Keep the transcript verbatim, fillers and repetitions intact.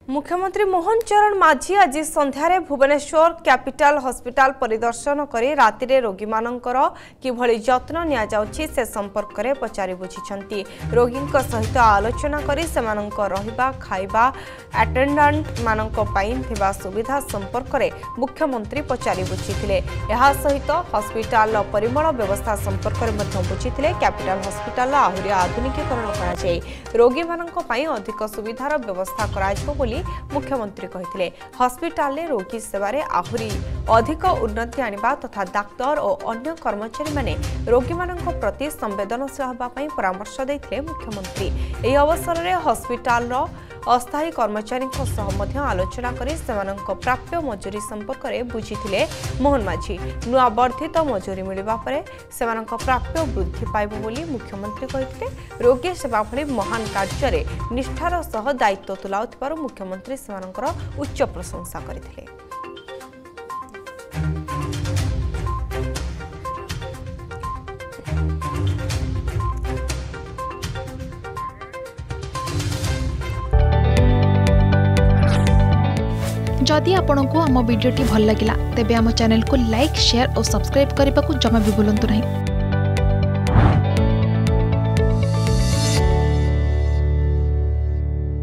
मुख्यमंत्री मोहन चरण माझी आज संध्यारे भुवनेश्वर कैपिटल हॉस्पिटल परिदर्शन करी रातिरे रोगी मानकर किभली जत्न निया जाउछि से संपर्क में पचारि बुझिछंती। रोगी सहित आलोचना करी सेमानंक रहिबा खाइबा अटेंडेंट मानंक पई थिबा सुविधा संपर्क में मुख्यमंत्री पचारि बुझिथिले। एहा सहित हॉस्पिटल परिमल व्यवस्था संपर्क में मध्य बुझिथिले। कैपिटल हॉस्पिटल आहुरी आधुनिकीकरण करा जाय रोगी मानंक पई अधिक सुविधार व्यवस्था करा जिवो बोली मुख्यमंत्री कहिथिले। हॉस्पिटल में रोगी सेवारे आहुरी अधिक उन्नति आनिबा तथा डाक्तर और अन्य कर्मचारी माने रोगी मानंक प्रति संवेदनशील होबा पई परामर्श दैथिले मुख्यमंत्री। एही अवसर में हॉस्पिटल रो अस्थायी कर्मचारी सह आलोचना करी सेमानंक प्राप्य मजूरी संपर्क में बुझिथिले मोहन माझी। नुआ वर्धित मजूरी मिलिबा परे सेमानंक प्राप्य वृद्धि पाइबो बोली मुख्यमंत्री कहिथिले। रोगी सेवा भली महान कार्य निष्ठार सह दायित्व तुलाउथिबारु मुख्यमंत्री सेमानंकर उच्च प्रशंसा करथिले। जदि आपंक आम भिडी भल लगा तेब आम चैनल को लाइक शेयर और सब्सक्राइब करने को जमा भी भूलु नहीं।